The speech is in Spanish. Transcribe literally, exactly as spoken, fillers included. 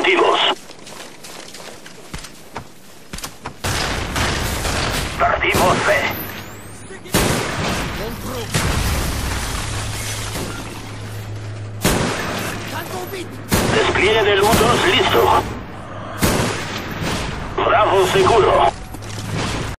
objetivos. Partimos B. Despliegue del U dos listo. Bravo seguro.